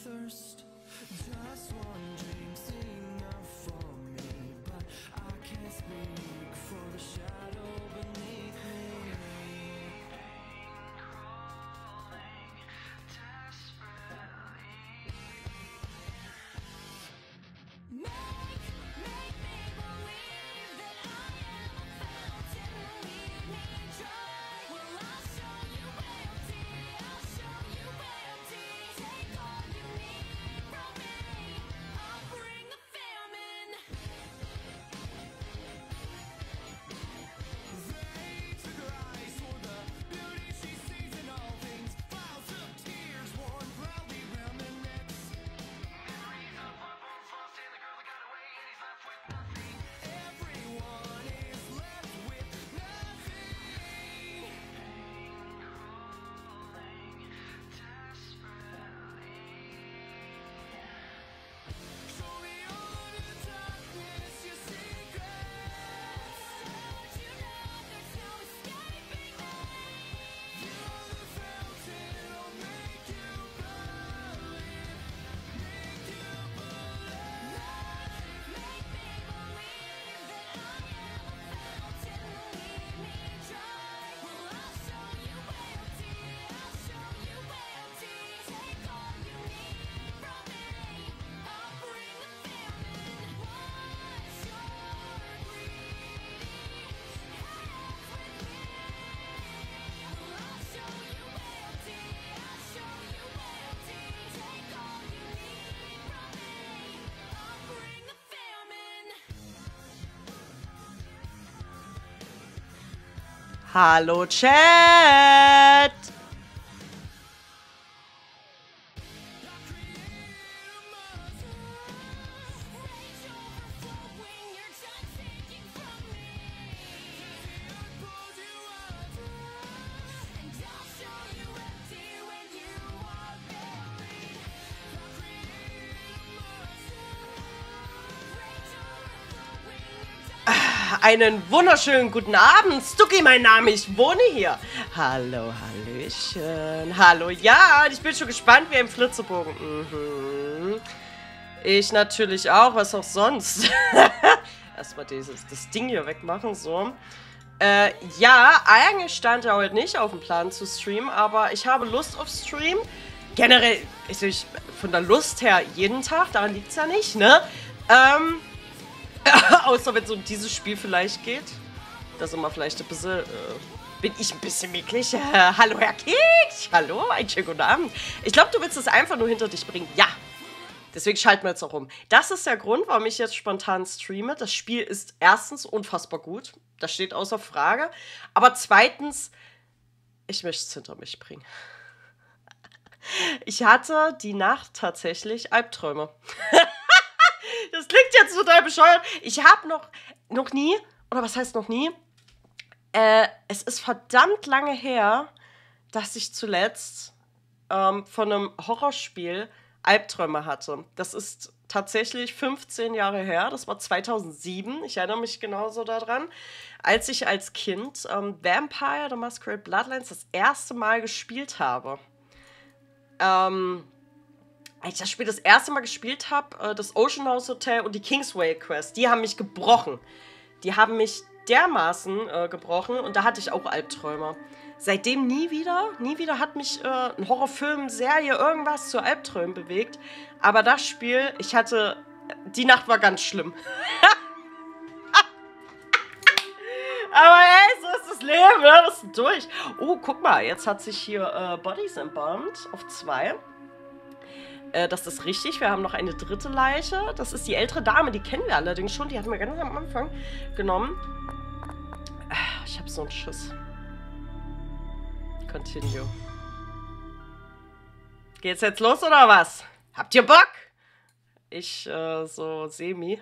Hallo Chat! Einen wunderschönen guten Abend. Stucki, mein Name, ich wohne hier. Hallo, hallöchen. Hallo, ja, ich bin schon gespannt wie ein Flitzebogen. Ich natürlich auch, was auch sonst. Erstmal das Ding hier wegmachen, so. Ja, eigentlich stand er heute nicht auf dem Plan zu streamen, aber ich habe Lust auf Stream. Generell, von der Lust her jeden Tag, daran liegt es ja nicht, ne? Außer wenn es um dieses Spiel vielleicht geht. Da sind wir vielleicht ein bisschen, bin ich ein bisschen micklig. Hallo, Herr Keks. Hallo, einen schönen guten Abend. Ich glaube, du willst es einfach nur hinter dich bringen. Ja. Deswegen schalten wir jetzt auch um. Das ist der Grund, warum ich jetzt spontan streame. Das Spiel ist erstens unfassbar gut. Das steht außer Frage. Aber zweitens, ich möchte es hinter mich bringen. Ich hatte die Nacht tatsächlich Albträume. Das klingt jetzt total bescheuert. Ich habe noch nie, oder was heißt noch nie? Es ist verdammt lange her, dass ich zuletzt von einem Horrorspiel Albträume hatte. Das ist tatsächlich 15 Jahre her. Das war 2007. Ich erinnere mich genauso daran, als ich als Kind Vampire the Masquerade Bloodlines das erste Mal gespielt habe. Als ich das Spiel das erste Mal gespielt habe, das Ocean House Hotel und die Kingsway Quest, die haben mich gebrochen. Die haben mich dermaßen gebrochen und da hatte ich auch Albträume. Seitdem nie wieder hat mich ein Horrorfilm, Serie, irgendwas zu Albträumen bewegt. Aber das Spiel, die Nacht war ganz schlimm. Aber ey, so ist das Leben, ne? Was ist denn durch? Oh, guck mal, jetzt hat sich hier Bodies Embalmed auf 2. Das ist richtig, wir haben noch eine dritte Leiche. Das ist die ältere Dame, die kennen wir allerdings schon. Die hatten wir ganz am Anfang genommen. Ich habe so einen Schiss. Continue. Geht's jetzt los oder was? Habt ihr Bock? Ich so semi.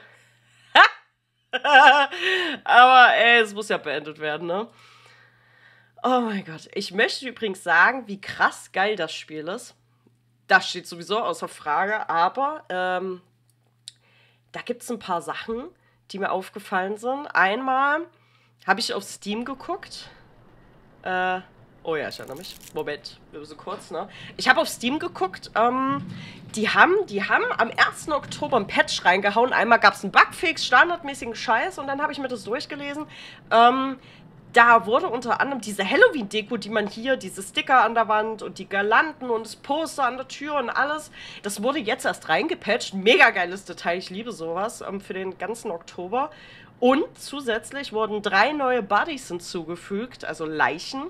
Aber ey, es muss ja beendet werden, ne? Oh mein Gott. Ich möchte übrigens sagen, wie krass geil das Spiel ist. Das steht sowieso außer Frage, aber da gibt es ein paar Sachen, die mir aufgefallen sind. Einmal habe ich auf Steam geguckt. Oh ja, ich erinnere mich. Moment, wir müssen kurz, ne? Ich habe auf Steam geguckt, die haben am 1. Oktober ein Patch reingehauen. Einmal gab es einen Bugfix, standardmäßigen Scheiß, und dann habe ich mir das durchgelesen. Da wurde unter anderem diese Halloween-Deko, die man hier, diese Sticker an der Wand und die Girlanden und das Poster an der Tür und alles, das wurde jetzt erst reingepatcht. Mega geiles Detail, ich liebe sowas, für den ganzen Oktober. Und zusätzlich wurden 3 neue Buddies hinzugefügt, also Leichen.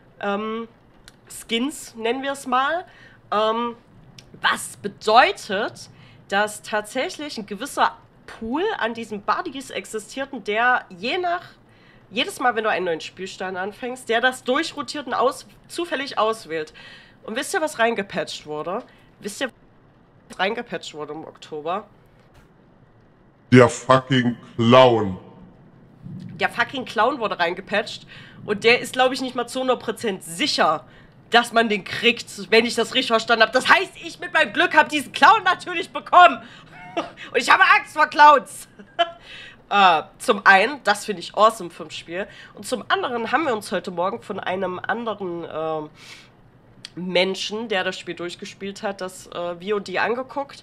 Skins nennen wir es mal. Was bedeutet, dass tatsächlich ein gewisser Pool an diesen Buddies existierten, der jedes Mal, wenn du einen neuen Spielstand anfängst, der das durchrotiert und zufällig auswählt. Und wisst ihr, was reingepatcht wurde? Wisst ihr, was reingepatcht wurde im Oktober? Der fucking Clown. Der fucking Clown wurde reingepatcht. Und der ist, glaube ich, nicht mal zu 100% sicher, dass man den kriegt, wenn ich das richtig verstanden habe. Das heißt, ich mit meinem Glück habe diesen Clown natürlich bekommen. Und ich habe Angst vor Clowns. Zum einen, das finde ich awesome vom Spiel. Und zum anderen haben wir uns heute Morgen von einem anderen Menschen, der das Spiel durchgespielt hat, das VOD angeguckt.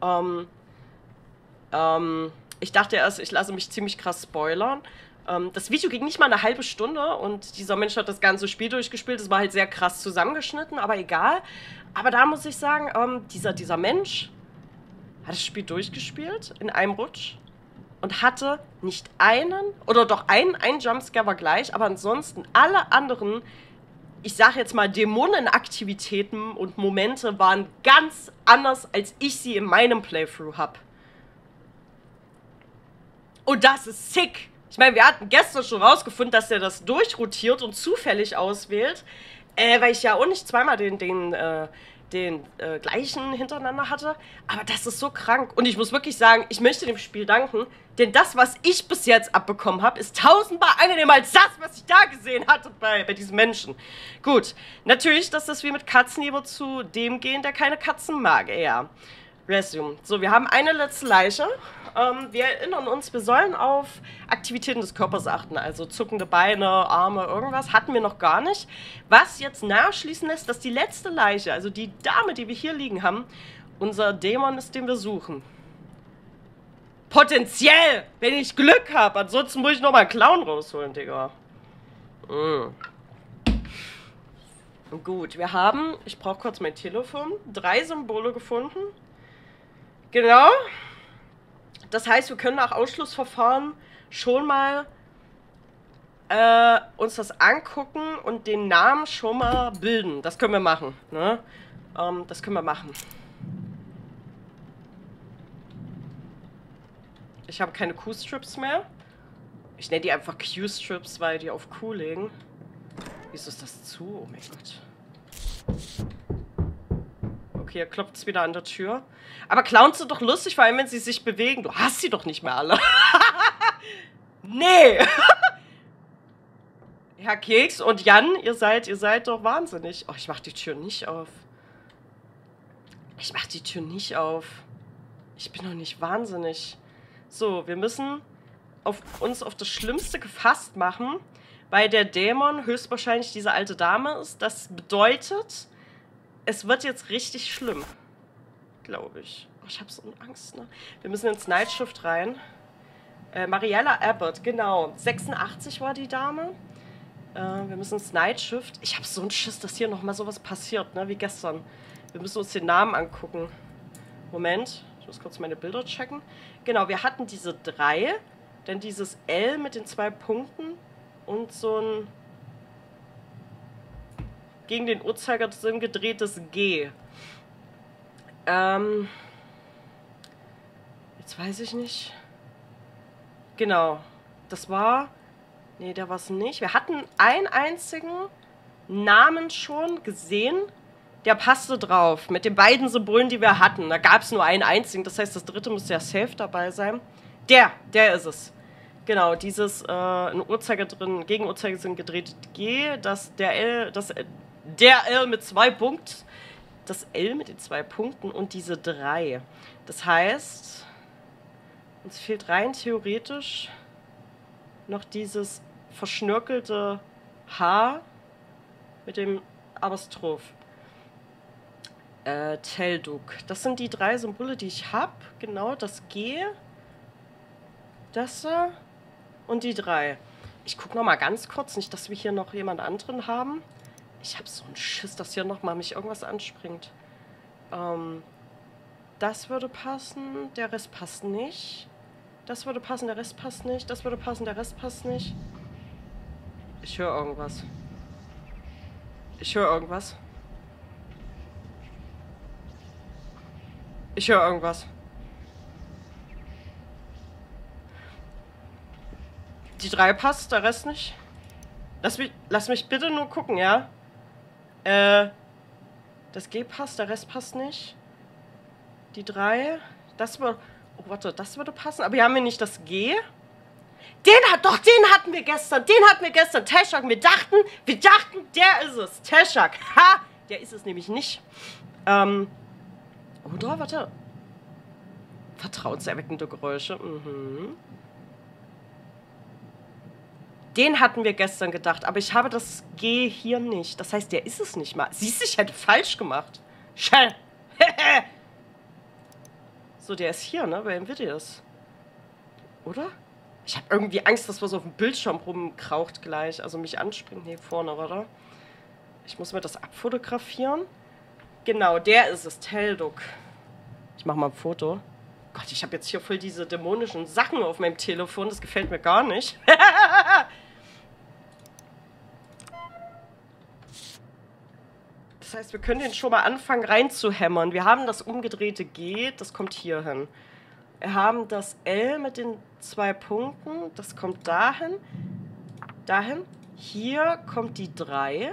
Ich dachte erst, ich lasse mich ziemlich krass spoilern. Das Video ging nicht mal eine halbe Stunde und dieser Mensch hat das ganze Spiel durchgespielt. Es war halt sehr krass zusammengeschnitten, aber egal. Aber da muss ich sagen, dieser Mensch hat das Spiel durchgespielt in einem Rutsch und hatte nicht einen, oder doch ein Jumpscare war gleich, aber ansonsten alle anderen, ich sage jetzt mal, Dämonenaktivitäten und Momente waren ganz anders, als ich sie in meinem Playthrough habe. Und das ist sick. Ich meine, wir hatten gestern schon rausgefunden, dass er das durchrotiert und zufällig auswählt, weil ich ja auch nicht zweimal den gleichen hintereinander hatte. Aber das ist so krank. Und ich muss wirklich sagen, ich möchte dem Spiel danken, denn das, was ich bis jetzt abbekommen habe, ist tausendmal angenehmer als das, was ich da gesehen hatte bei diesen Menschen. Gut, natürlich, dass das wie mit Katzen lieber zu dem gehen, der keine Katzen mag, eher. Resume. So, wir haben eine letzte Leiche. Wir erinnern uns, wir sollen auf Aktivitäten des Körpers achten, also zuckende Beine, Arme, irgendwas, hatten wir noch gar nicht. Was jetzt nachschließen lässt, dass die letzte Leiche, also die Dame, die wir hier liegen haben, unser Dämon ist, den wir suchen. Potenziell, wenn ich Glück habe. Ansonsten muss ich nochmal einen Clown rausholen, Digga. Gut, wir haben, ich brauche kurz mein Telefon, 3 Symbole gefunden. Genau. Das heißt, wir können nach Ausschlussverfahren schon mal uns das angucken und den Namen schon mal bilden. Das können wir machen. Ne? Das können wir machen. Ich habe keine Q-Strips mehr. Ich nenne die einfach Q-Strips, weil die auf Q legen. Wieso ist das zu? Oh mein Gott. Okay, er klopft es wieder an der Tür. Aber Clowns sind doch lustig, vor allem wenn sie sich bewegen. Du hast sie doch nicht mehr alle. Nee. Herr Keks und Jan, ihr seid doch wahnsinnig. Oh, ich mach die Tür nicht auf. Ich mach die Tür nicht auf. Ich bin doch nicht wahnsinnig. So, wir müssen uns auf das Schlimmste gefasst machen, weil der Dämon höchstwahrscheinlich diese alte Dame ist. Das bedeutet, es wird jetzt richtig schlimm. Glaube ich. Oh, ich habe so eine Angst, ne? Wir müssen ins Nightshift rein. Mariella Abbott, genau. 86 war die Dame. Wir müssen ins Nightshift. Ich habe so einen Schiss, dass hier nochmal sowas passiert, ne? Wie gestern. Wir müssen uns den Namen angucken. Moment. Ich muss kurz meine Bilder checken. Genau, wir hatten diese 3. Dann dieses L mit den 2 Punkten. Und so ein gegen den Uhrzeigersinn gedrehtes G. Jetzt weiß ich nicht. Genau. Das war... Nee, der war es nicht. Wir hatten einen einzigen Namen schon gesehen. Der passte drauf. Mit den beiden Symbolen, die wir hatten. Da gab es nur einen einzigen. Das heißt, das dritte müsste ja safe dabei sein. Der ist es. Genau, dieses ein Uhrzeiger drin, gegen Uhrzeigersinn gedrehte G, der L mit 2 Punkten, das L mit den 2 Punkten und diese 3. Das heißt, uns fehlt rein theoretisch noch dieses verschnörkelte H Mit dem Apostroph. Telduk. Das sind die 3 Symbole, die ich habe. Genau, das G. Das und die 3. Ich gucke noch mal ganz kurz, nicht, dass wir hier noch jemand anderen haben. Ich habe so einen Schiss, dass hier noch mal mich irgendwas anspringt. Das würde passen, der Rest passt nicht. Das würde passen, der Rest passt nicht. Das würde passen, der Rest passt nicht. Ich höre irgendwas. Ich höre irgendwas. Ich höre irgendwas. Die 3 passt, der Rest nicht. Lass mich bitte nur gucken, ja? Das G passt, der Rest passt nicht. Die 3. Das würde... Oh, warte, das würde passen. Aber wir haben hier nicht das G. Den hatten wir gestern. Den hatten wir gestern. Teschak. Wir dachten, der ist es. Teschak. Ha! Der ist es nämlich nicht. Oder? Warte. Vertrauenserweckende Geräusche. Mhm. Den hatten wir gestern gedacht, aber ich habe das G hier nicht. Das heißt, der ist es nicht mal. Siehst du, ich hätte falsch gemacht. Schell. So, der ist hier, ne? Bei Nvidias. Oder? Ich habe irgendwie Angst, dass was auf dem Bildschirm rumkraucht gleich. Also mich anspringt. Nee, vorne, oder? Ich muss mir das abfotografieren. Genau, der ist es. Telduk. Ich mache mal ein Foto. Gott, ich habe jetzt hier voll diese dämonischen Sachen auf meinem Telefon. Das gefällt mir gar nicht. Das heißt, wir können den schon mal anfangen reinzuhämmern. Wir haben das umgedrehte G, das kommt hier hin. Wir haben das L mit den 2 Punkten, das kommt dahin. Dahin. Hier kommt die 3.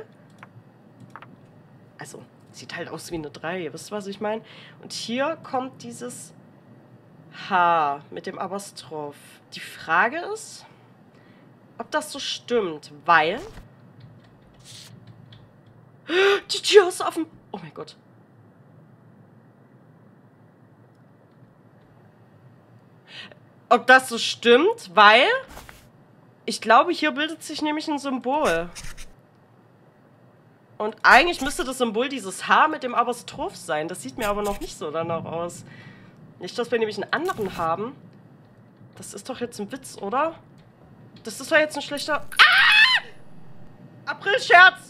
Also, sieht halt aus wie eine 3, ihr wisst, was ich meine? Und hier kommt dieses H mit dem Apostroph. Die Frage ist, ob das so stimmt, weil... Die Tür ist offen. Oh mein Gott. Ob das so stimmt, weil... Ich glaube, hier bildet sich nämlich ein Symbol. Und eigentlich müsste das Symbol dieses H mit dem Apostroph sein. Das sieht mir aber noch nicht so danach aus. Nicht, dass wir nämlich einen anderen haben. Das ist doch jetzt ein Witz, oder? Das ist doch jetzt ein schlechter... Ah! Aprilscherz!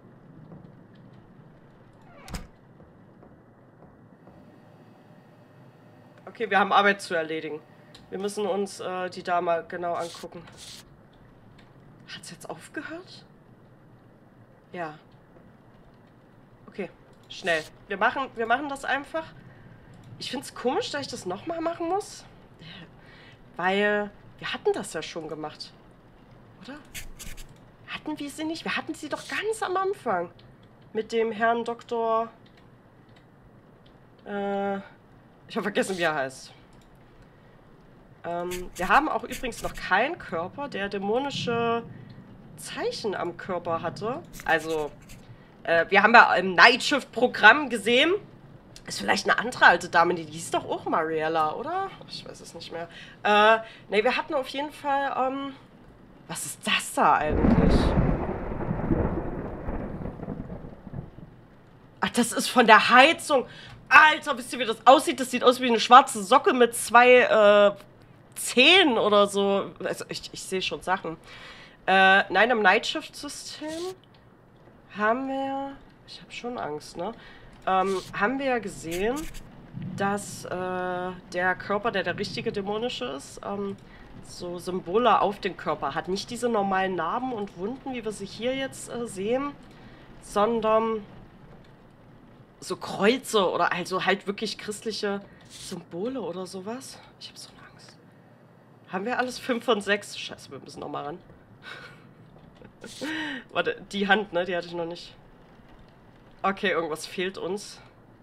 Okay, wir haben Arbeit zu erledigen. Wir müssen uns die Dame genau angucken. Hat's jetzt aufgehört? Ja. Okay, schnell. Wir machen das einfach. Ich finde es komisch, dass ich das nochmal machen muss. Weil wir hatten das ja schon gemacht. Oder? Hatten wir sie nicht? Wir hatten sie doch ganz am Anfang. Mit dem Herrn Doktor... ich habe vergessen, wie er heißt. Wir haben auch übrigens noch keinen Körper, der dämonische Zeichen am Körper hatte. Also, wir haben ja im Nightshift-Programm gesehen, ist vielleicht eine andere alte Dame, die hieß doch auch Mariella, oder? Ich weiß es nicht mehr. Ne, wir hatten auf jeden Fall, was ist das da eigentlich? Ach, das ist von der Heizung. Alter, wisst ihr, wie das aussieht? Das sieht aus wie eine schwarze Socke mit 2 Zähnen oder so. Also, ich sehe schon Sachen. Nein, im Nightshift-System haben wir... Ich habe schon Angst, ne? Haben wir ja gesehen, dass der Körper, der richtige dämonische ist, so Symbole auf den Körper hat. Nicht diese normalen Narben und Wunden, wie wir sie hier jetzt sehen, sondern... so Kreuze oder also halt wirklich christliche Symbole oder sowas. Ich habe so eine Angst. Haben wir alles 5 von 6? Scheiße, wir müssen noch mal ran. Warte, die Hand, ne? Die hatte ich noch nicht. Okay, irgendwas fehlt uns.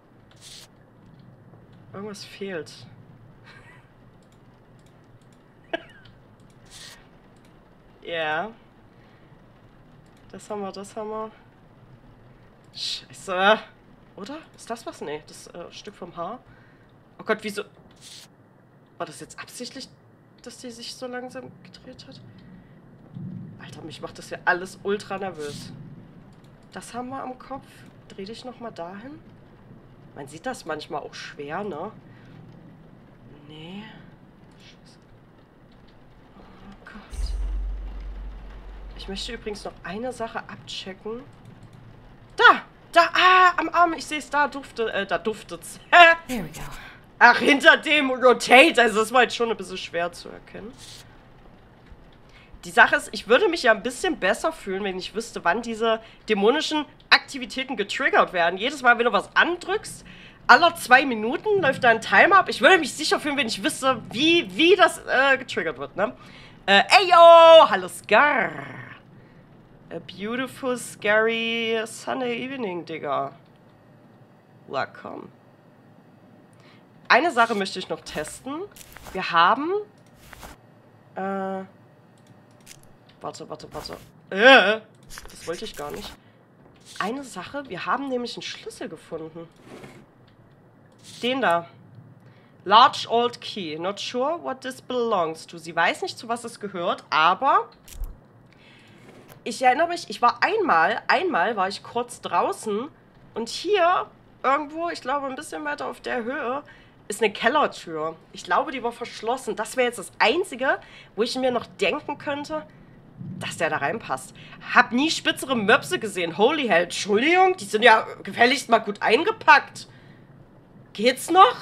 Irgendwas fehlt. Ja. Das haben wir, das haben wir. Scheiße. Oder? Ist das was? Nee, das Stück vom Haar. Oh Gott, wieso... War das jetzt absichtlich, dass die sich so langsam gedreht hat? Alter, mich macht das ja alles ultra nervös. Das haben wir am Kopf. Dreh dich nochmal dahin. Man sieht das manchmal auch schwer, ne? Nee. Oh Gott. Ich möchte übrigens noch eine Sache abchecken. Am Arm, ich sehe es, da duftet's. There we go. Ach, hinter dem Rotate, also das war jetzt schon ein bisschen schwer zu erkennen. Die Sache ist, ich würde mich ja ein bisschen besser fühlen, wenn ich wüsste, wann diese dämonischen Aktivitäten getriggert werden. Jedes Mal, wenn du was andrückst, alle 2 Minuten läuft da ein Timer ab. Ich würde mich sicher fühlen, wenn ich wüsste, wie das getriggert wird, ne? Ey, yo! Hallo, Scar! A beautiful, scary Sunday evening, Digga. Welcome. Eine Sache möchte ich noch testen. Wir haben... Warte. Das wollte ich gar nicht. Eine Sache, wir haben nämlich einen Schlüssel gefunden. Den da. Large old key. Not sure what this belongs to. Sie weiß nicht, zu was es gehört, aber... Ich erinnere mich, ich war einmal war ich kurz draußen und hier irgendwo, ich glaube ein bisschen weiter auf der Höhe, ist eine Kellertür. Ich glaube, die war verschlossen. Das wäre jetzt das Einzige, wo ich mir noch denken könnte, dass der da reinpasst. Hab nie spitzere Möpse gesehen. Holy hell, Entschuldigung, die sind ja gefälligst mal gut eingepackt. Geht's noch?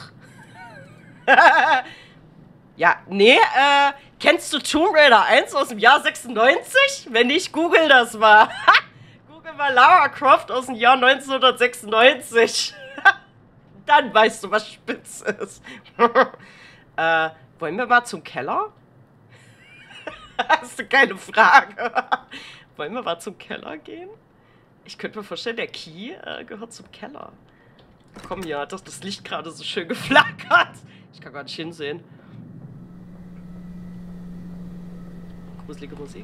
Ja, nee, kennst du Tomb Raider 1 aus dem Jahr 96? Wenn nicht, google das mal. Google mal Lara Croft aus dem Jahr 1996. Dann weißt du, was spitz ist. Wollen wir mal zum Keller? Hast du keine Frage? Wollen wir mal zum Keller gehen? Ich könnte mir vorstellen, der Key gehört zum Keller. Komm, hier hat doch das Licht gerade so schön geflackert. Ich kann gar nicht hinsehen. Gruselige Musik.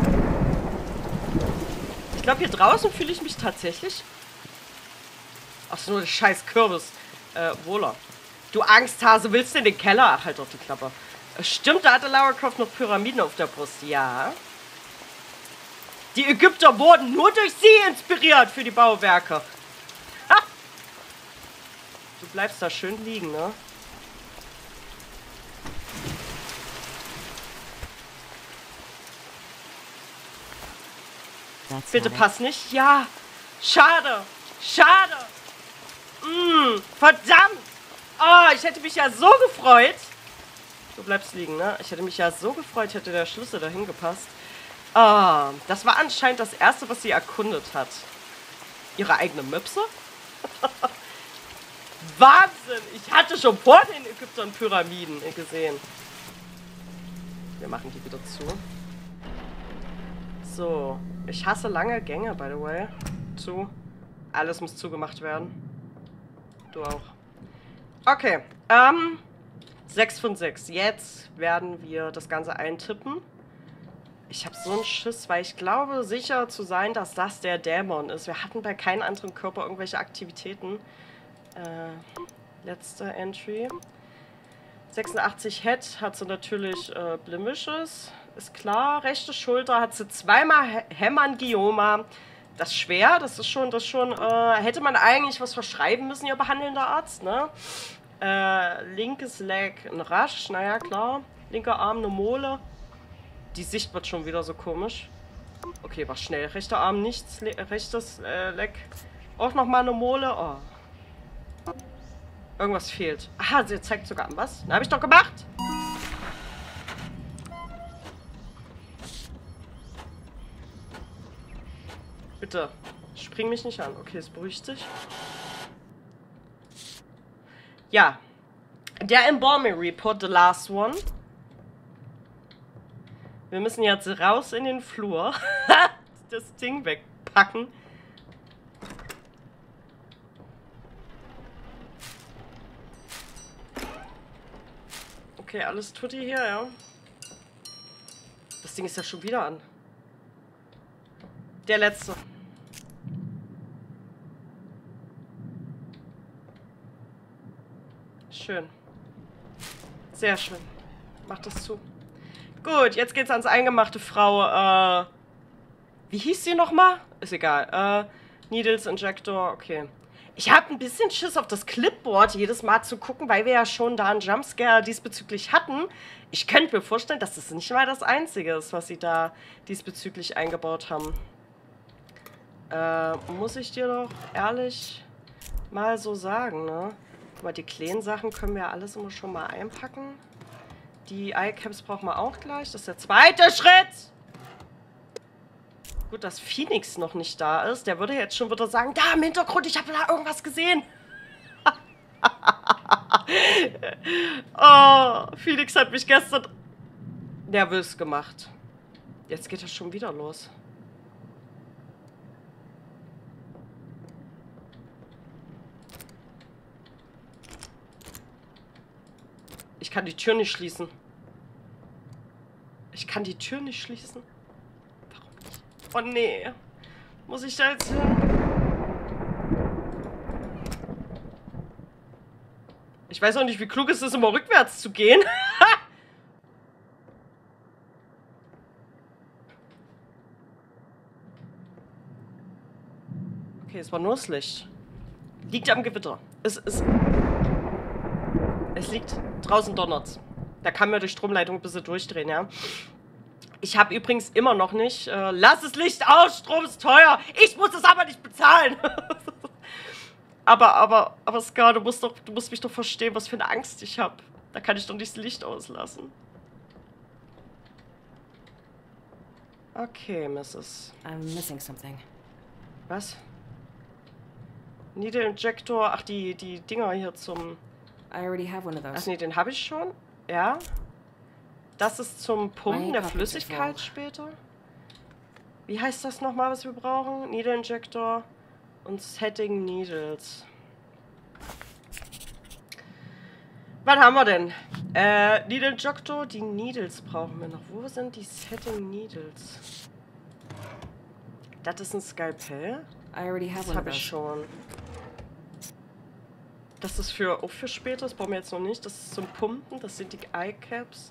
Ich glaube, hier draußen fühle ich mich tatsächlich... Ach so, nur der scheiß Kürbis. Wohler. Du Angsthase, willst du in den Keller? Ach, halt doch die Klappe. Stimmt, da hatte Lara Croft noch Pyramiden auf der Brust. Ja. Die Ägypter wurden nur durch sie inspiriert für die Bauwerke. Ha! Du bleibst da schön liegen, ne? Bitte pass nicht. Ja. Schade. Schade. Verdammt. Oh, ich hätte mich ja so gefreut. Du bleibst liegen, ne? Ich hätte mich ja so gefreut, hätte der Schlüssel dahin gepasst. Oh, das war anscheinend das Erste, was sie erkundet hat. Ihre eigene Möpse? Wahnsinn. Ich hatte schon vor den Ägyptern Pyramiden gesehen. Wir machen die wieder zu. So. Ich hasse lange Gänge, by the way. Alles muss zugemacht werden. Du auch. Okay. 6 von 6. Jetzt werden wir das Ganze eintippen. Ich habe so einen Schiss, weil ich glaube, sicher zu sein, dass das der Dämon ist. Wir hatten bei keinem anderen Körper irgendwelche Aktivitäten. Letzte Entry. 86 Head hat sie natürlich Blemishes. Ist klar. Rechte Schulter hat sie zweimal Hämangioma. Das ist schwer. Das ist schon hätte man eigentlich was verschreiben müssen, ihr behandelnder Arzt, ne? Linkes Leg ein Rasch. Naja, klar. Linker Arm eine Mole. Die Sicht wird schon wieder so komisch. Okay, war schnell. Rechter Arm nichts. Rechtes Leg auch nochmal eine Mole. Oh. Irgendwas fehlt. Aha, sie zeigt sogar an was. Na, hab ich doch gemacht. Bitte, spring mich nicht an. Okay, es beruhigt sich. Ja. Der Embalming Report, the last one. Wir müssen jetzt raus in den Flur. Das Ding wegpacken. Okay, alles tutti hier, ja. Das Ding ist ja schon wieder an. Der letzte. Schön. Sehr schön. Mach das zu. Gut, jetzt geht's ans Eingemachte, Frau. Wie hieß sie nochmal? Ist egal. Needles, Injector, okay. Ich habe ein bisschen Schiss auf das Clipboard jedes Mal zu gucken, weil wir ja schon da einen Jumpscare diesbezüglich hatten. Ich könnte mir vorstellen, dass das nicht mal das Einzige ist, was sie da diesbezüglich eingebaut haben. Muss ich dir doch ehrlich mal so sagen, ne? Guck mal, die kleinen Sachen können wir ja alles immer schon mal einpacken. Die Eyecaps brauchen wir auch gleich. Das ist der zweite Schritt! Gut, dass Phoenix noch nicht da ist. Der würde jetzt schon wieder sagen, da im Hintergrund, ich habe da irgendwas gesehen. Oh, Phoenix hat mich gestern nervös gemacht. Jetzt geht das schon wieder los. Ich kann die Tür nicht schließen. Ich kann die Tür nicht schließen. Warum nicht? Oh nee. Muss ich da jetzt hin? Ich weiß auch nicht, wie klug es ist, immer rückwärts zu gehen. Okay, es war nur das Licht. Liegt am Gewitter. Es liegt draußen donnert's. Da kann man die Stromleitung ein bisschen durchdrehen, ja. Ich habe übrigens immer noch nicht. Lass das Licht aus, Strom ist teuer. Ich muss es aber nicht bezahlen. aber Scar, du musst mich doch verstehen, was für eine Angst ich habe. Da kann ich doch nicht das Licht auslassen. Okay, Mrs. I'm missing something. Was? Needle Injector. Ach, die Dinger hier zum... I already have one of Ach those. nee, den habe ich schon. Ja. Das ist zum Pumpen der Mein Flüssigkeit Kopf ist später. Wie heißt das nochmal, was wir brauchen? Needle Injector und Setting Needles. Was haben wir denn? Needle Injector, die Needles brauchen wir noch. Wo sind die Setting Needles? Das ist ein Skalpell. I already have Das one of habe ich those. schon. Das ist auch für später, das brauchen wir jetzt noch nicht. Das ist zum Pumpen, das sind die Eyecaps.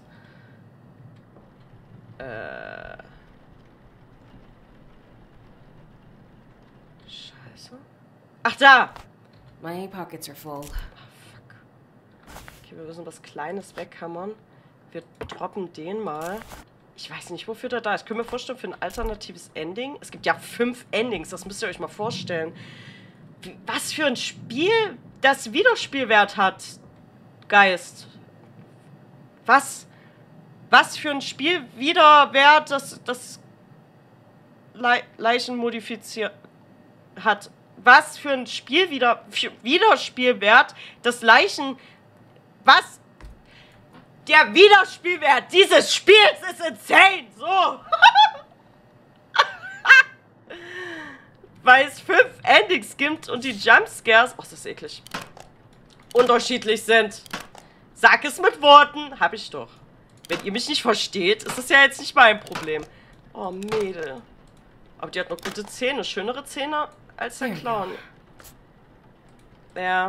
Scheiße. Ach, da! My pockets are full. Fuck. Okay, wir müssen was Kleines weghammern. Wir droppen den mal. Ich weiß nicht, wofür der da ist. Ich könnte mir vorstellen, für ein alternatives Ending. Es gibt ja 5 Endings, das müsst ihr euch mal vorstellen. Was für ein Spiel das Wiederspielwert hat, Geist. Was für ein Spielwiederwert das Leichen modifiziert hat. Was für ein Wiederspielwert das Leichen... Was? Der Wiederspielwert dieses Spiels ist insane. So. Weil es 5 Endings gibt und die Jumpscares, oh, das ist eklig, unterschiedlich sind. Sag es mit Worten, hab ich doch. Wenn ihr mich nicht versteht, ist es ja jetzt nicht mein Problem. Oh, Mädel. Aber die hat noch gute Zähne, schönere Zähne als der Clown. Ja.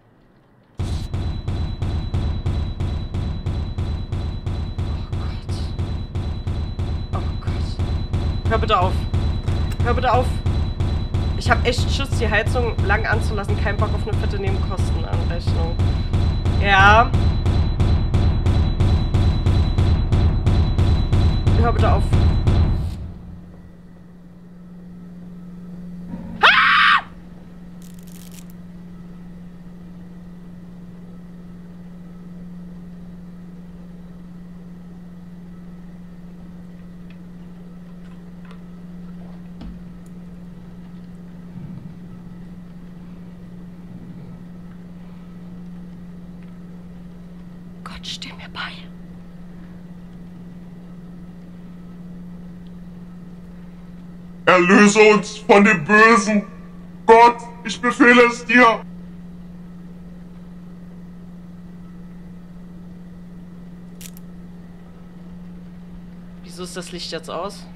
Oh Gott. Hör bitte auf. Hör bitte auf. Ich habe echt Schiss, die Heizung lang anzulassen. Kein Bock auf eine fette Nebenkostenanrechnung. Ja. Hör bitte auf. Ah! Gott, steh mir bei. Erlöse uns von dem Bösen. Gott, ich befehle es dir. Wieso ist das Licht jetzt aus?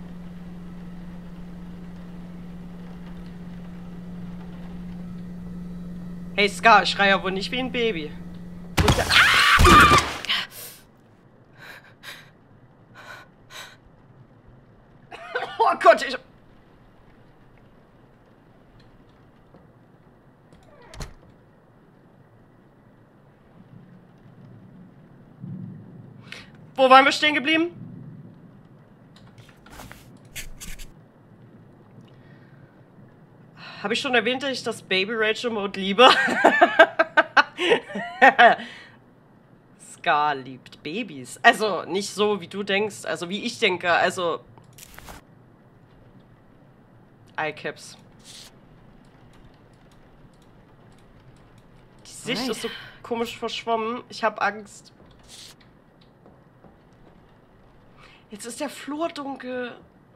Hey Scar, ich schreie ja wohl nicht wie ein Baby. Wo ist der... Oh Gott, ich... Wo waren wir stehen geblieben? Habe ich schon erwähnt, dass ich das Baby Rachel Mode liebe? Scar liebt Babys. Also nicht so, wie du denkst, also wie ich denke. Also Eyecaps. Die Sicht ist so komisch verschwommen. Ich habe Angst. Jetzt ist der Flur dunkel.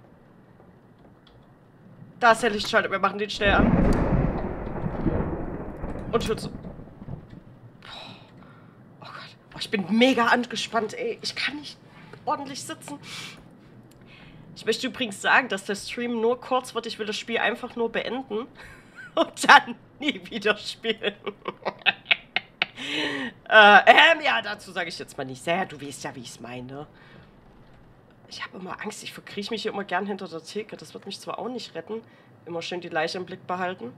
Da ist der Lichtschalter. Wir machen den schnell an. Und Schütze. Oh Gott. Oh, ich bin mega angespannt, ey. Ich kann nicht ordentlich sitzen. Ich möchte übrigens sagen, dass der Stream nur kurz wird. Ich will das Spiel einfach nur beenden. Und dann nie wieder spielen. Ja, dazu sage ich jetzt mal nicht sehr. Du weißt ja, wie ich es meine. Ich habe immer Angst. Ich verkrieche mich hier immer gern hinter der Theke. Das wird mich zwar auch nicht retten. Immer schön die Leiche im Blick behalten.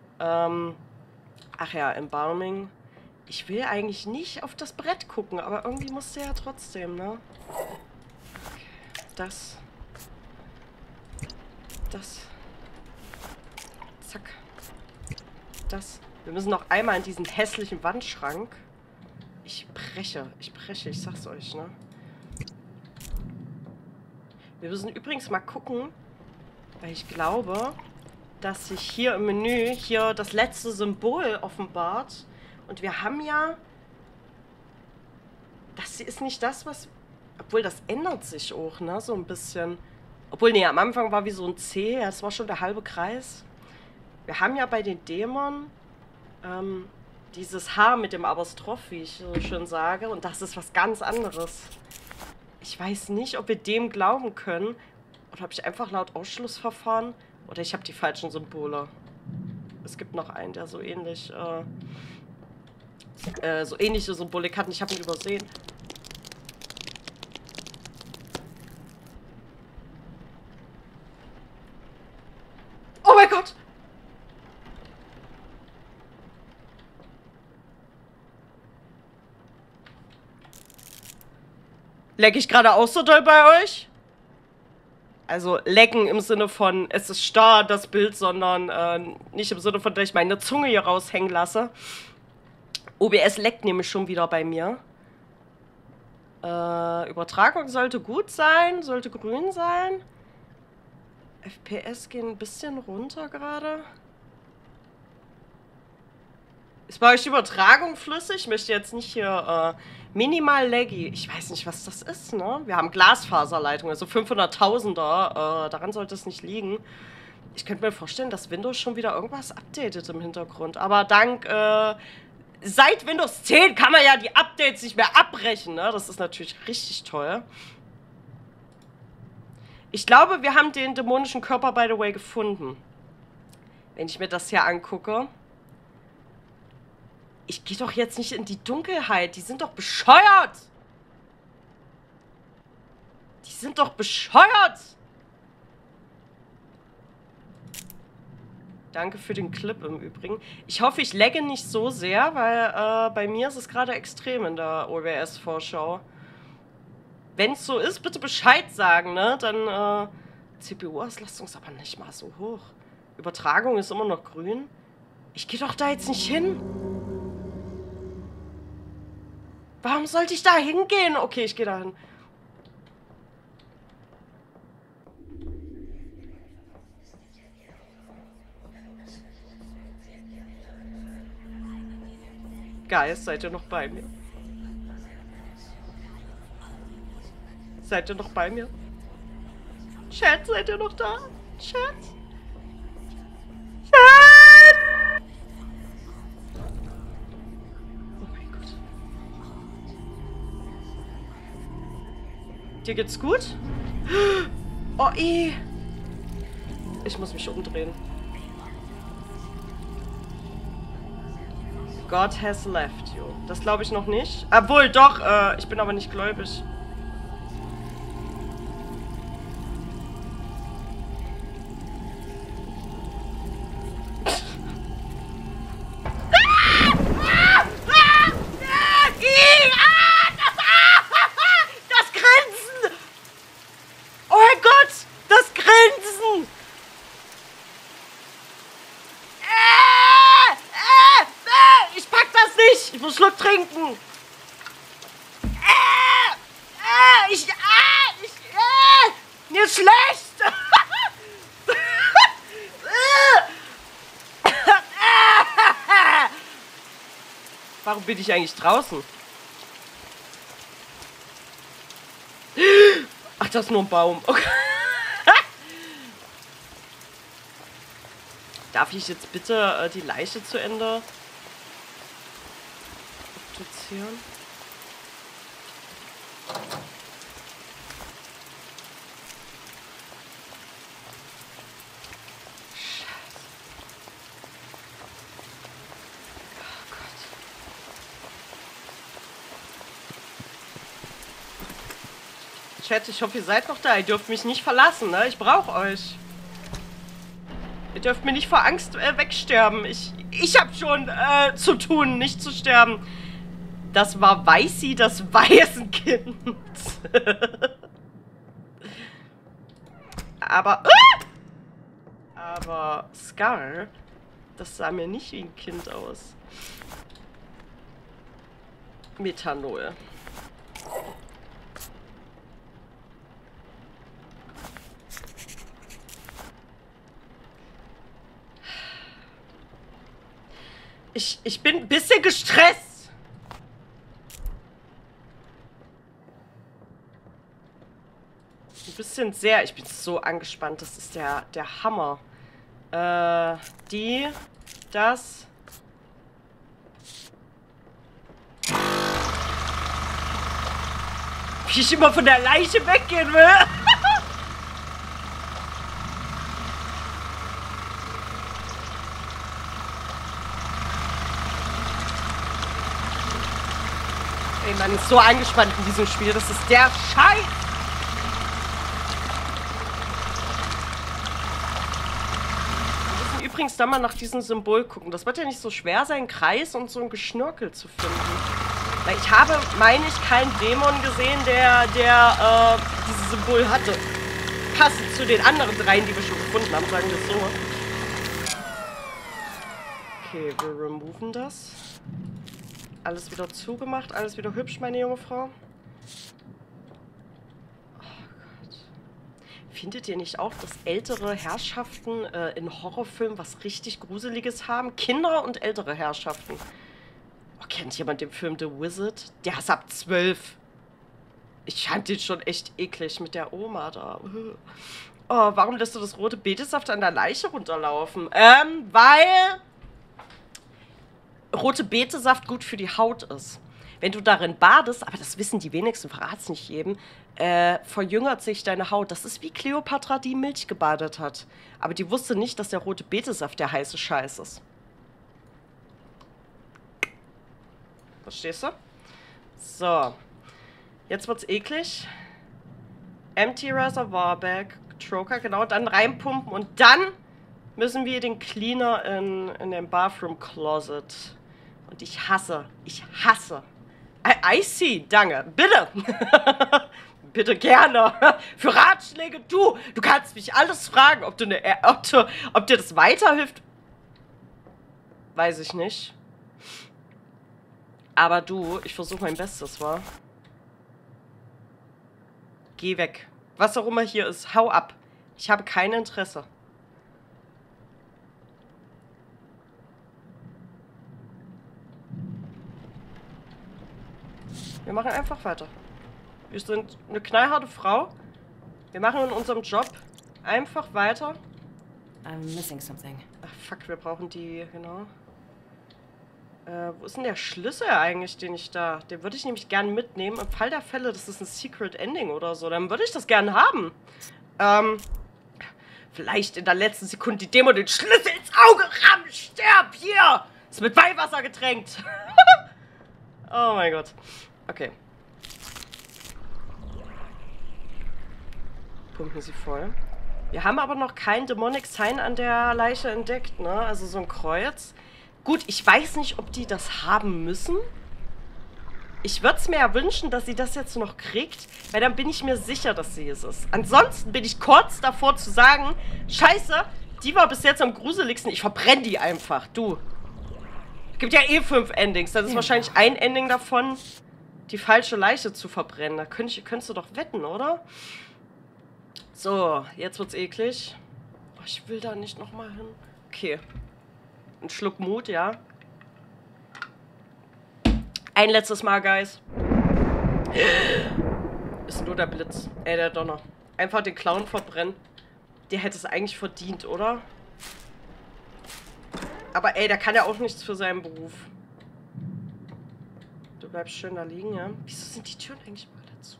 Ach ja, Embalming. Ich will eigentlich nicht auf das Brett gucken, aber irgendwie musste ja trotzdem, ne? Das. Zack. Das. Wir müssen noch einmal in diesen hässlichen Wandschrank. Ich breche, ich sag's euch, ne? Wir müssen übrigens mal gucken, weil ich glaube, dass sich hier im Menü hier das letzte Symbol offenbart. Und wir haben ja... Das ist nicht das, was... Obwohl, das ändert sich auch, ne? So ein bisschen. Obwohl, nee, am Anfang war wie so ein C. Ja, das war schon der halbe Kreis. Wir haben ja bei den Dämonen dieses Haar mit dem Apostroph, wie ich so schön sage. Und das ist was ganz anderes. Ich weiß nicht, ob wir dem glauben können. Oder ob ich einfach laut Ausschlussverfahren... Oder ich habe die falschen Symbole. Es gibt noch einen, der so ähnlich... so ähnliche Symbolik hat. Und ich habe ihn übersehen. Oh mein Gott! Leck ich gerade auch so doll bei euch? Also lecken im Sinne von, es ist starr, das Bild, sondern nicht im Sinne von, dass ich meine Zunge hier raushängen lasse. OBS leckt nämlich schon wieder bei mir. Übertragung sollte gut sein, sollte grün sein. FPS gehen ein bisschen runter gerade. Ist bei euch die Übertragung flüssig? Ich möchte jetzt nicht hier minimal laggy. Ich weiß nicht, was das ist, ne? Wir haben Glasfaserleitung, also 500.000er. Daran sollte es nicht liegen. Ich könnte mir vorstellen, dass Windows schon wieder irgendwas updatet im Hintergrund. Aber dank, seit Windows 10 kann man ja die Updates nicht mehr abbrechen, ne? Das ist natürlich richtig toll. Ich glaube, wir haben den dämonischen Körper, by the way, gefunden. Wenn ich mir das hier angucke. Ich gehe doch jetzt nicht in die Dunkelheit. Die sind doch bescheuert. Die sind doch bescheuert. Danke für den Clip im Übrigen. Ich hoffe, ich lagge nicht so sehr, weil bei mir ist es gerade extrem in der OBS-Vorschau. Wenn es so ist, bitte Bescheid sagen, ne? Dann, CPU-Auslastung ist aber nicht mal so hoch. Übertragung ist immer noch grün. Ich gehe doch da jetzt nicht hin. Warum sollte ich da hingehen? Okay, ich gehe da hin. Guys, seid ihr noch bei mir? Seid ihr noch bei mir? Chat, seid ihr noch da? Chat? Chat! Oh mein Gott. Dir geht's gut? Oh, ich muss mich umdrehen. God has left you. Das glaube ich noch nicht. Obwohl, doch, ich bin aber nicht gläubig. Das Ich muss Schluck trinken. Mir ist schlecht. Warum bin ich eigentlich draußen? Ach, das ist nur ein Baum. Okay. Darf ich jetzt bitte die Leiche zu Ende obduzieren? Chat, ich hoffe, ihr seid noch da. Ihr dürft mich nicht verlassen, ne? Ich brauche euch. Ihr dürft mir nicht vor Angst wegsterben. Ich habe schon zu tun, nicht zu sterben. Das war Weißi, das Waisenkind. Aber Scar, das sah mir nicht wie ein Kind aus. Methanol. Ich bin ein bisschen gestresst. Ein bisschen sehr. Ich bin so angespannt. Das ist der Hammer. Das. Wie ich immer von der Leiche weggehen will. Ey, man ist so angespannt in diesem Spiel. Das ist der Scheiß. Wir müssen übrigens dann mal nach diesem Symbol gucken. Das wird ja nicht so schwer sein, Kreis und so ein Geschnörkel zu finden. Weil ich habe, meine ich, keinen Dämon gesehen, der dieses Symbol hatte. Passend zu den anderen dreien, die wir schon gefunden haben, sagen wir es so. Okay, wir removen das. Alles wieder zugemacht, alles wieder hübsch, meine junge Frau. Oh Gott. Findet ihr nicht auch, dass ältere Herrschaften in Horrorfilmen was richtig Gruseliges haben? Kinder und ältere Herrschaften. Oh, kennt jemand den Film The Wizard? Der ist ab 12. Ich fand den schon echt eklig mit der Oma da. Oh, warum lässt du das rote Betesaft an der Leiche runterlaufen? Weil rote Betesaft gut für die Haut ist. Wenn du darin badest, aber das wissen die wenigsten, verrat's nicht jedem, verjüngert sich deine Haut. Das ist wie Kleopatra, die Milch gebadet hat. Aber die wusste nicht, dass der rote Betesaft der heiße Scheiß ist. Verstehst du? So. Jetzt wird's eklig. Empty Reservoir Bag, Troker, genau, dann reinpumpen und dann müssen wir den Cleaner in den Bathroom Closet. Und ich hasse. I see, danke. Bitte. Bitte gerne. Für Ratschläge, du kannst mich alles fragen, ob dir das weiterhilft. Weiß ich nicht. Aber du, ich versuche mein Bestes, wa? Geh weg. Was auch immer hier ist, hau ab. Ich habe kein Interesse. Wir machen einfach weiter. Wir sind eine knallharte Frau. Wir machen in unserem Job einfach weiter. I'm missing something. Ach fuck, wir brauchen die, genau. Wo ist denn der Schlüssel eigentlich, den würde ich nämlich gerne mitnehmen. Im Fall der Fälle, das ist ein Secret Ending oder so, dann würde ich das gerne haben. Vielleicht in der letzten Sekunde die Demo den Schlüssel ins Auge rammen. Sterb hier! Ist mit Weihwasser getränkt. Oh mein Gott. Okay. Pumpen sie voll. Wir haben aber noch kein Demonic Sign an der Leiche entdeckt, ne? Also so ein Kreuz. Gut, ich weiß nicht, ob die das haben müssen. Ich würde es mir ja wünschen, dass sie das jetzt noch kriegt, weil dann bin ich mir sicher, dass sie es ist. Ansonsten bin ich kurz davor zu sagen, Scheiße, die war bis jetzt am gruseligsten. Ich verbrenne die einfach, du. Gibt ja eh 5 Endings. Das ist wahrscheinlich ein Ending davon, die falsche Leiche zu verbrennen. Da könntest du doch wetten, oder? So, jetzt wird's eklig. Oh, ich will da nicht nochmal hin. Okay. Ein Schluck Mut, ja. Ein letztes Mal, Guys. Ist nur der Blitz. Der Donner. Einfach den Clown verbrennen. Der hätte es eigentlich verdient, oder? Aber der kann ja auch nichts für seinen Beruf. Du bleibst schön da liegen, ja? Wieso sind die Türen eigentlich mal dazu?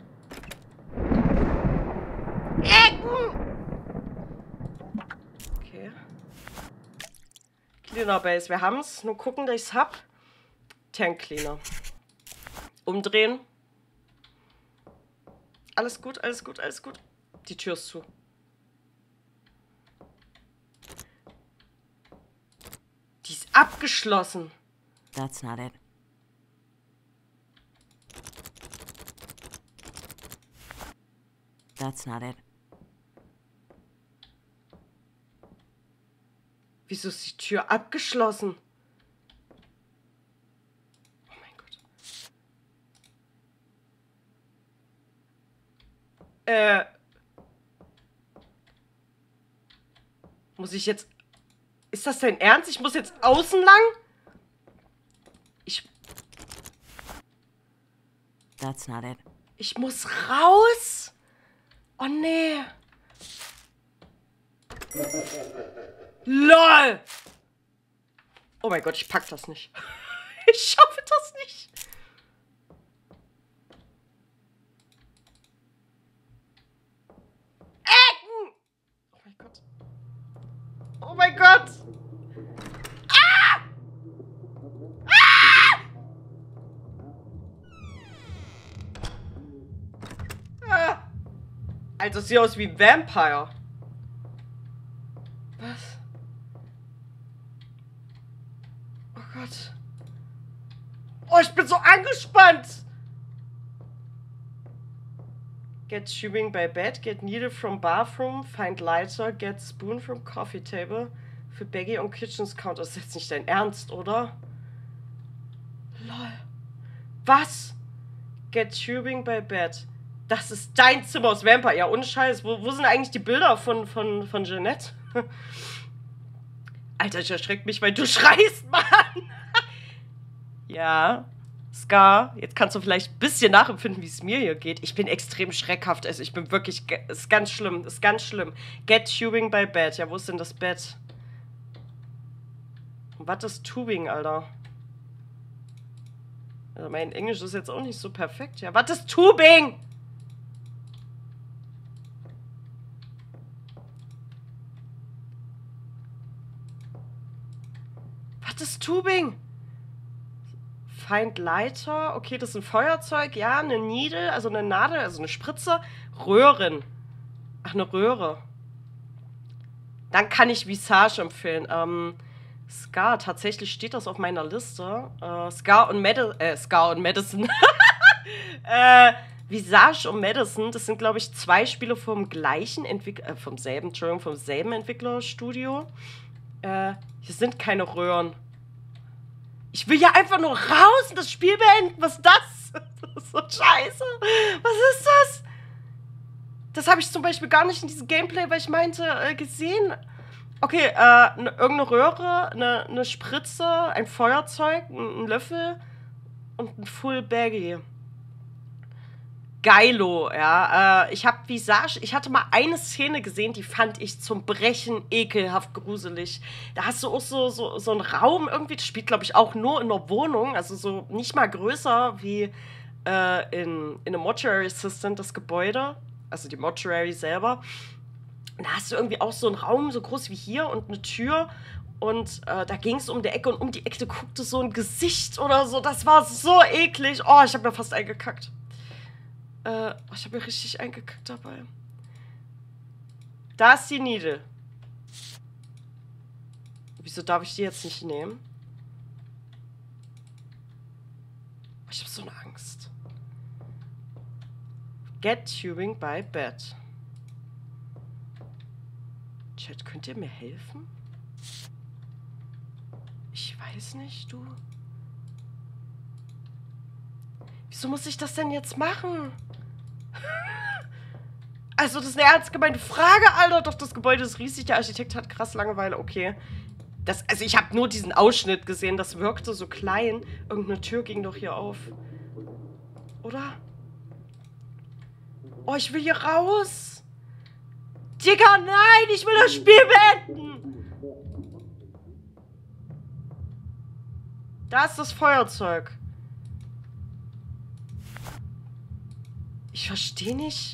Okay. Cleaner Base. Wir haben's. Nur gucken, dass ich's hab. Tank Cleaner. Umdrehen. Alles gut, alles gut, alles gut. Die Tür ist zu. Die ist abgeschlossen. That's not it. That's not it. Wieso ist die Tür abgeschlossen? Oh mein Gott. Muss ich jetzt... Ist das dein Ernst? Ich muss jetzt außen lang? That's not it. Ich muss raus? Oh nee. LOL! Oh mein Gott, ich pack das nicht. Ich schaffe das nicht. Ecken! Oh mein Gott. Oh mein Gott. Ah! Ah! Ah! Alter, das sieht aus wie ein Vampire. Was? Oh Gott. Oh, ich bin so angespannt. Get tubing by bed, get needle from bathroom, find lighter, get spoon from coffee table. Für Baggy und Kitchens Count. Das ist jetzt nicht dein Ernst, oder? Lol. Was? Get tubing by bed. Das ist dein Zimmer aus Vampire. Ja, ohne Scheiß. Wo sind eigentlich die Bilder von Jeanette? Alter, ich erschreckt mich, weil du schreist, Mann. Ja. Scar, jetzt kannst du vielleicht ein bisschen nachempfinden, wie es mir hier geht. Ich bin extrem schreckhaft. Also ich bin wirklich... Ist ganz schlimm. Ist ganz schlimm. Get tubing by bed. Ja, wo ist denn das Bett? Was ist Tubing, Alter? Also mein Englisch ist jetzt auch nicht so perfekt. Ja, was ist Tubing? Was ist Tubing? Find Lighter. Okay, das ist ein Feuerzeug. Ja, eine Needle, also eine Nadel, also eine Spritze. Röhren. Ach, eine Röhre. Dann kann ich Visage empfehlen. Scar, tatsächlich steht das auf meiner Liste. Scar und Madison. Visage und Madison, das sind, glaube ich, 2 Spiele vom gleichen vom selben Entwicklerstudio. Hier sind keine Röhren. Ich will ja einfach nur raus und das Spiel beenden. Was ist das? Das ist so scheiße. Was ist das? Das habe ich zum Beispiel gar nicht in diesem Gameplay, weil ich meinte, gesehen. Okay, irgendeine Röhre, eine Spritze, ein Feuerzeug, ein Löffel und ein Full Baggy. Geilo, ja. Ich habe Visage, ich hatte mal eine Szene gesehen, die fand ich zum Brechen ekelhaft gruselig. Da hast du auch so einen Raum irgendwie, das spielt, glaube ich, auch nur in einer Wohnung, also so nicht mal größer wie in einem Mortuary Assistant, das Gebäude, also die Mortuary selber. Und da hast du irgendwie auch so einen Raum, so groß wie hier und eine Tür. Und da ging es um die Ecke und um die Ecke guckte so ein Gesicht oder so. Das war so eklig. Oh, ich habe mir fast eingekackt. Ich habe mir richtig eingekackt dabei. Da ist die Needle. Wieso darf ich die jetzt nicht nehmen? Ich habe so eine Angst. Get tubing by bed. Chat, könnt ihr mir helfen? Ich weiß nicht, du. Wieso muss ich das denn jetzt machen? Also, das ist eine ernst gemeinte Frage, Alter. Doch, das Gebäude ist riesig. Der Architekt hat krass Langeweile. Okay. Also, ich habe nur diesen Ausschnitt gesehen. Das wirkte so klein. Irgendeine Tür ging doch hier auf. Oder? Oh, ich will hier raus. Digga, nein. Ich will das Spiel beenden. Da ist das Feuerzeug. Ich verstehe nicht.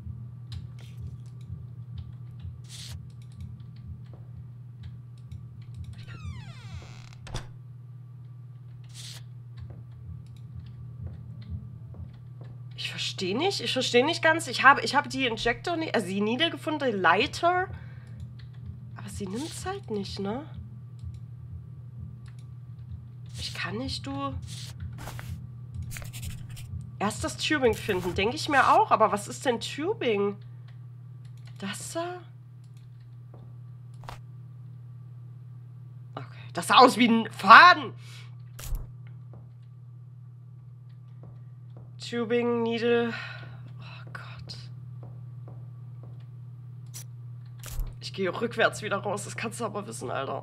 Ich verstehe nicht ganz. Ich habe die Injector nicht, also die Needle gefunden, die Lighter. Aber sie nimmt es halt nicht, ne? Ich kann nicht, du. Erst das Tubing finden, denke ich mir auch. Aber was ist denn Tubing? Das da? Okay, das sah aus wie ein Faden. Tubing, Needle. Oh Gott. Ich gehe rückwärts wieder raus. Das kannst du aber wissen, Alter.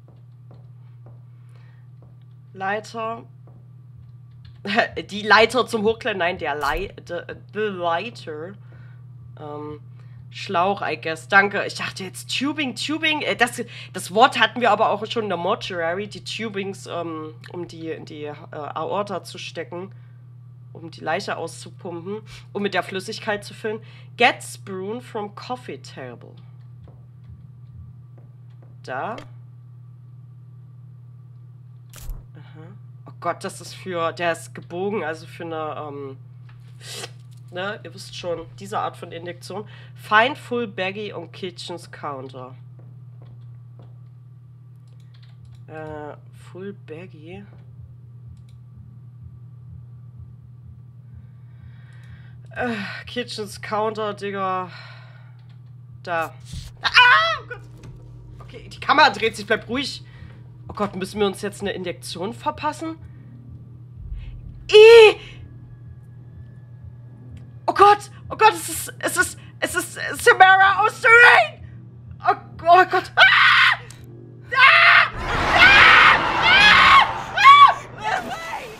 Leiter. Die Leiter zum Hochklettern. Nein, the Lighter. Schlauch, I guess. Danke. Ich dachte jetzt Tubing. Das Wort hatten wir aber auch schon in der Mortuary. Die Tubings, um die in die Aorta zu stecken. Um die Leiche auszupumpen, um mit der Flüssigkeit zu füllen. Get Spoon from Coffee Table. Da. Aha. Oh Gott, das ist für... Der ist gebogen, also für eine... ne, ihr wisst schon, diese Art von Injektion. Find full baggy on kitchen's counter. Full baggy... Kitchens Counter, Digga. Da. Ah! Oh Gott. Okay, die Kamera dreht sich, bleib ruhig. Oh Gott, müssen wir uns jetzt eine Injektion verpassen? Oh Gott, es ist Samara aus The Rain. Oh Gott. Ah! Ah! Ah! Ah!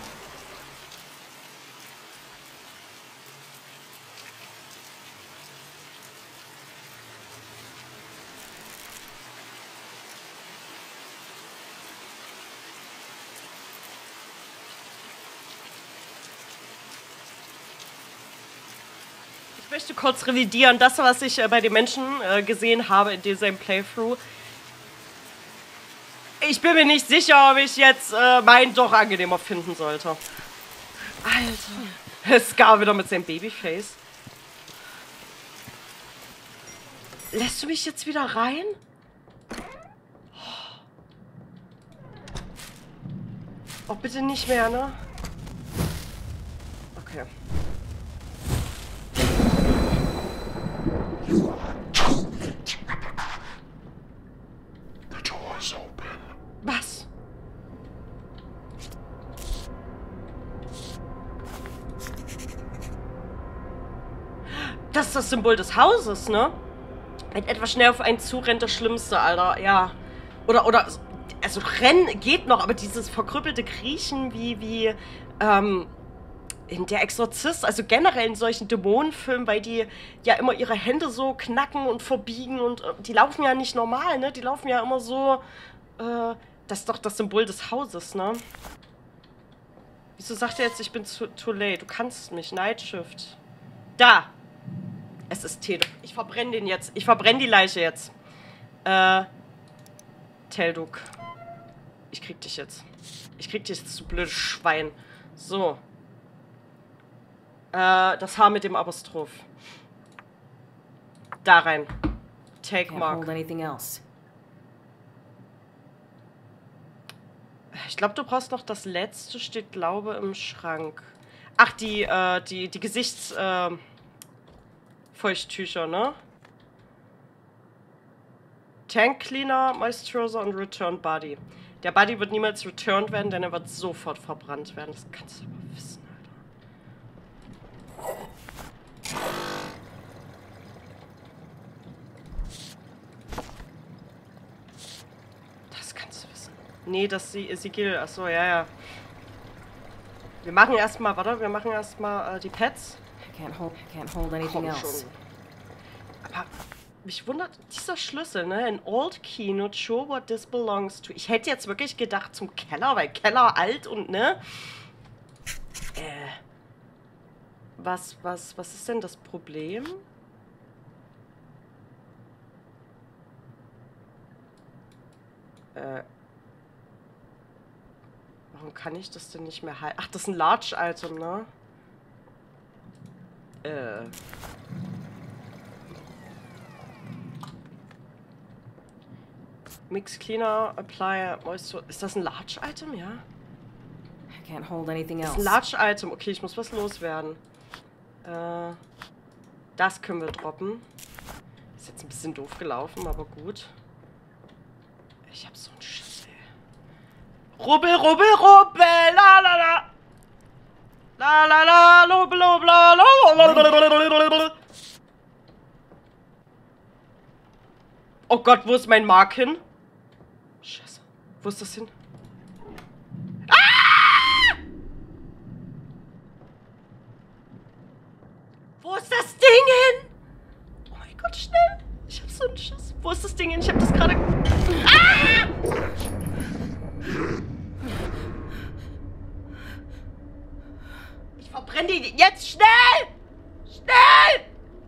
Ich möchte kurz revidieren, das, was ich bei den Menschen gesehen habe in diesem Playthrough. Ich bin mir nicht sicher, ob ich jetzt meinen doch angenehmer finden sollte. Alter. Scar wieder mit seinem Babyface. Lässt du mich jetzt wieder rein? Oh, bitte nicht mehr, ne? Okay. Was? Das ist das Symbol des Hauses, ne? Wenn etwas schnell auf einen zurennt, das Schlimmste, Alter. Ja. Oder, also rennen geht noch, aber dieses verkrüppelte Kriechen wie in Der Exorzist, also generell in solchen Dämonenfilmen, weil die ja immer ihre Hände so knacken und verbiegen und die laufen ja nicht normal, ne? Die laufen ja immer so, das ist doch das Symbol des Hauses, ne? Wieso sagt er jetzt, ich bin too late? Du kannst mich, Night Shift. Da! Es ist Tele. Ich verbrenne den jetzt. Ich verbrenne die Leiche jetzt. Telduk. Ich krieg dich jetzt. Ich krieg dich jetzt, du blödes Schwein. So. Das Haar mit dem Apostroph. Da rein. Take Mark. Ich glaube, du brauchst noch das letzte, steht, glaube im Schrank. Ach, die Gesichtsfeuchttücher, ne? Tank Cleaner, Moisturizer und Return Body. Der Buddy wird niemals returned werden, denn er wird sofort verbrannt werden. Das kannst du aber wissen, Alter. Das kannst du wissen. Nee, das ist Sigil. Achso, ja. Wir machen erstmal, die Pets. I can't hold anything Komm else. schon. Aber mich wundert, dieser Schlüssel, ne? An old key, not sure what this belongs to. Ich hätte jetzt wirklich gedacht zum Keller, weil Keller alt und, ne? Was ist denn das Problem? Warum kann ich das denn nicht mehr halten? Ach, das ist ein Large-Item, ne? Mix Cleaner, Apply, Moisture. Ist das ein Large-Item, ja? I can't hold anything Das else. ist ein Large-Item. Okay, ich muss was loswerden. Das können wir droppen. Ist jetzt ein bisschen doof gelaufen, aber gut. Ich hab so einen Schiss, ey. Rubbel, rubbel, rubbel, la la la. La la la, rubbel, rubbel, la la. Oh Gott, wo ist mein Mark hin? Scheiße. Wo ist das hin? Wo ist das Ding hin? Oh mein Gott, schnell. Ich hab so einen Schiss. Wo ist das Ding hin? Ich hab das gerade... Ich verbrenne die jetzt schnell! Schnell!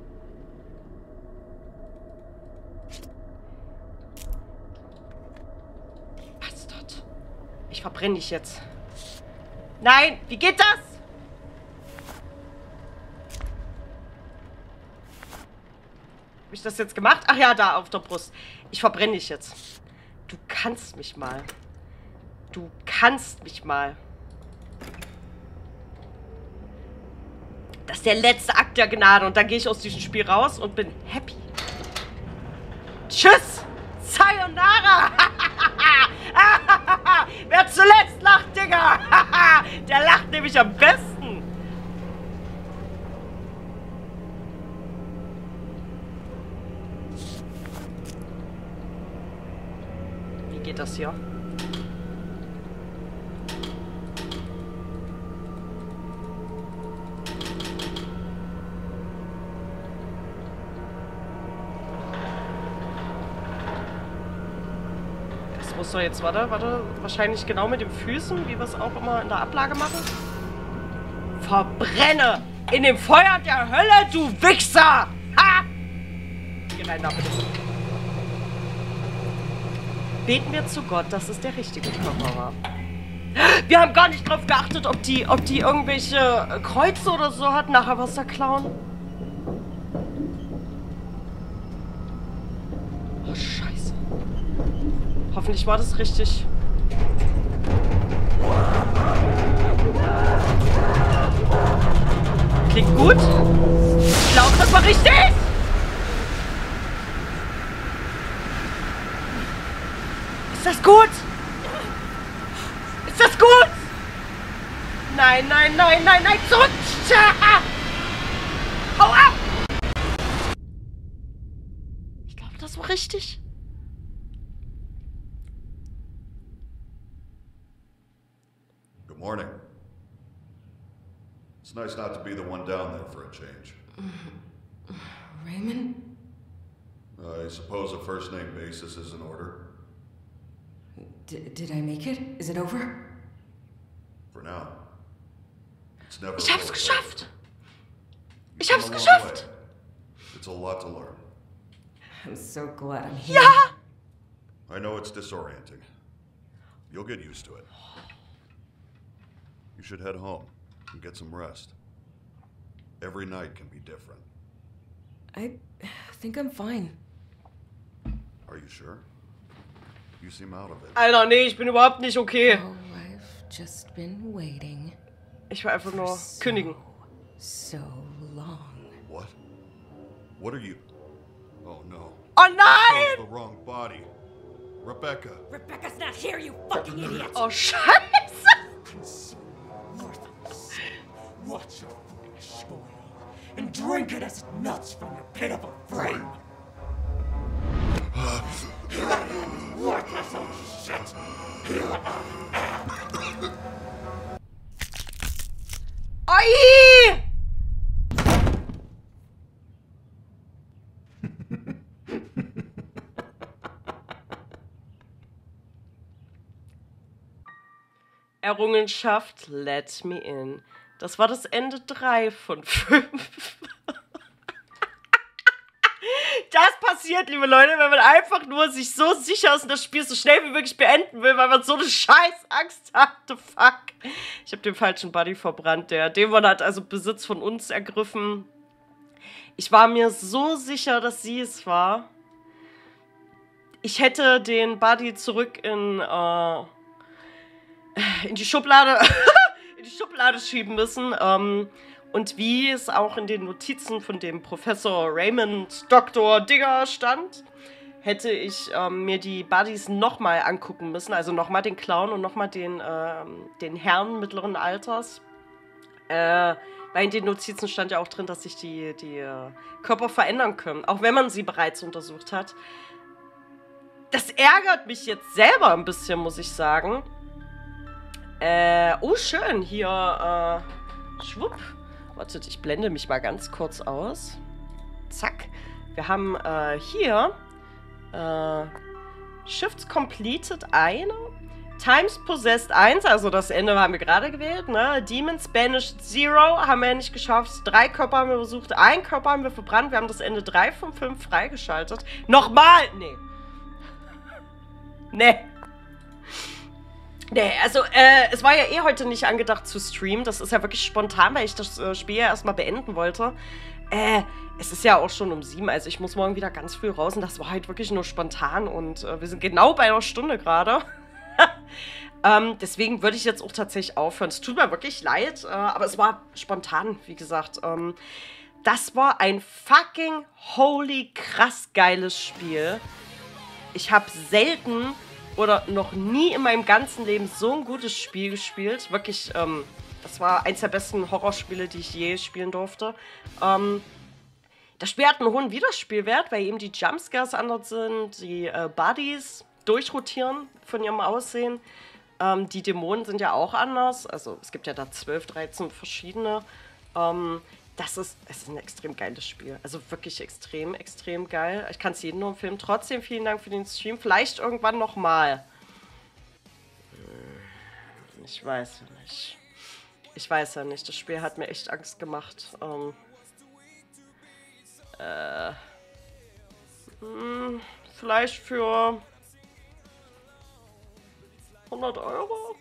Bastard. Ich verbrenne dich jetzt. Nein, wie geht das? Habe ich das jetzt gemacht? Ach ja, da auf der Brust. Ich verbrenne dich jetzt. Du kannst mich mal. Du kannst mich mal. Das ist der letzte Akt der Gnade. Und dann gehe ich aus diesem Spiel raus und bin happy. Tschüss! Sayonara! Wer zuletzt lacht, Digga! Der lacht nämlich am besten. Wie geht das hier? Das muss doch jetzt, warte, wahrscheinlich genau mit den Füßen, wie wir es auch immer in der Ablage machen. Verbrenne in dem Feuer der Hölle, du Wichser! Ha! Geh rein da bitte. Beten wir zu Gott, dass es der richtige Körper war. Wir haben gar nicht drauf geachtet, ob die irgendwelche Kreuze oder so hat. Nachher was da klauen. Oh, scheiße. Hoffentlich war das richtig. Klingt gut. Ich glaube, das war richtig. Ist das gut? Ist das gut? Nein, nein, nein, nein, nein, zurück! Hau ab! Ich glaube, das war richtig. Good morning. It's nice not to be the one down there for a change. Raymond? I suppose a first-name basis is in order. Did I make it? Is it over? For now. It's never Ich hab's really geschafft. over. Ich You've hab's come a long geschafft. way. It's a lot to learn. I'm so glad I'm here. Ja! I know it's disorienting. You'll get used to it. You should head home and get some rest. Every night can be different. I think I'm fine. Are you sure? You seem out of it. Alter, nee, ich bin überhaupt nicht okay. Oh, I've just been waiting Ich will einfach nur kündigen. so long. What? What are you? Oh no. Oh Chose nein! the wrong body. Rebecca. Rebecca's not here, you fucking idiot! Oh, Scheiße! Watch your flesh boil and drink it as it melts from your pitiful frame. Worthless old shit! Oi! Errungenschaft, let me in. Das war das Ende 3 von 5. Das passiert, liebe Leute, wenn man einfach nur sich so sicher ist und das Spiel so schnell wie möglich beenden will, weil man so eine scheiß Angst hatte. Fuck. Ich habe den falschen Buddy verbrannt. Der Dämon hat also Besitz von uns ergriffen. Ich war mir so sicher, dass sie es war. Ich hätte den Buddy zurück in die Schublade schieben müssen. Und wie es auch in den Notizen von dem Professor Raymond Dr. Digger stand, hätte ich mir die Buddies nochmal angucken müssen. Also nochmal den Clown und nochmal den Herrn mittleren Alters. Weil in den Notizen stand ja auch drin, dass sich die Körper verändern können. Auch wenn man sie bereits untersucht hat. Das ärgert mich jetzt selber ein bisschen, muss ich sagen. Oh, schön. Hier, schwupp. Wartet, ich blende mich mal ganz kurz aus. Zack. Wir haben hier Shifts Completed 1. Times Possessed 1, also das Ende haben wir gerade gewählt, ne? Demons Banished 0 haben wir nicht geschafft. 3 Körper haben wir besucht, 1 Körper haben wir verbrannt. Wir haben das Ende 3 von 5 freigeschaltet. Nochmal! Nee. Nee, also es war ja eh heute nicht angedacht zu streamen. Das ist ja wirklich spontan, weil ich das Spiel ja erstmal beenden wollte. Es ist ja auch schon um 7, also ich muss morgen wieder ganz früh raus. Und das war halt wirklich nur spontan. Und wir sind genau bei einer Stunde gerade. Deswegen würde ich jetzt auch tatsächlich aufhören. Es tut mir wirklich leid, aber es war spontan, wie gesagt. Das war ein fucking holy krass geiles Spiel. Ich habe selten oder noch nie in meinem ganzen Leben so ein gutes Spiel gespielt. Wirklich, das war eins der besten Horrorspiele, die ich je spielen durfte. Das Spiel hat einen hohen Wiederspielwert, weil eben die Jumpscares anders sind, die Buddies durchrotieren von ihrem Aussehen. Die Dämonen sind ja auch anders. Also es gibt ja da 12, 13 verschiedene. Es ist ein extrem geiles Spiel. Also wirklich extrem, extrem geil. Ich kann es jedem nur empfehlen. Trotzdem vielen Dank für den Stream. Vielleicht irgendwann nochmal. Ich weiß ja nicht. Ich weiß ja nicht. Das Spiel hat mir echt Angst gemacht. Vielleicht für 100 Euro?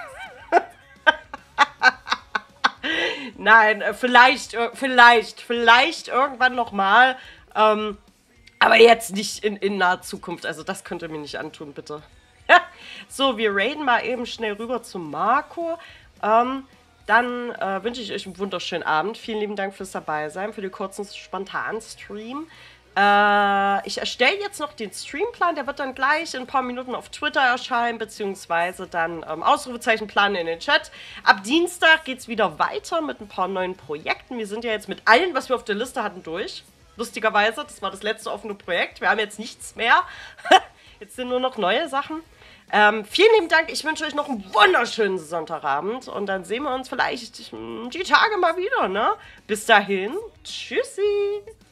Nein, vielleicht irgendwann nochmal. Aber jetzt nicht in naher Zukunft. Also das könnt ihr mir nicht antun, bitte. So, wir raiden mal eben schnell rüber zu Marco. Dann wünsche ich euch einen wunderschönen Abend. Vielen lieben Dank fürs Dabeisein, für den kurzen, spontanen Stream. Ich erstelle jetzt noch den Streamplan, der wird dann gleich in ein paar Minuten auf Twitter erscheinen, beziehungsweise dann Ausrufezeichen planen in den Chat. Ab Dienstag geht es wieder weiter mit ein paar neuen Projekten. Wir sind ja jetzt mit allen, was wir auf der Liste hatten, durch. Lustigerweise, das war das letzte offene Projekt. Wir haben jetzt nichts mehr. Jetzt sind nur noch neue Sachen. Vielen lieben Dank. Ich wünsche euch noch einen wunderschönen Sonntagabend. Und dann sehen wir uns vielleicht die Tage mal wieder, ne? Bis dahin. Tschüssi.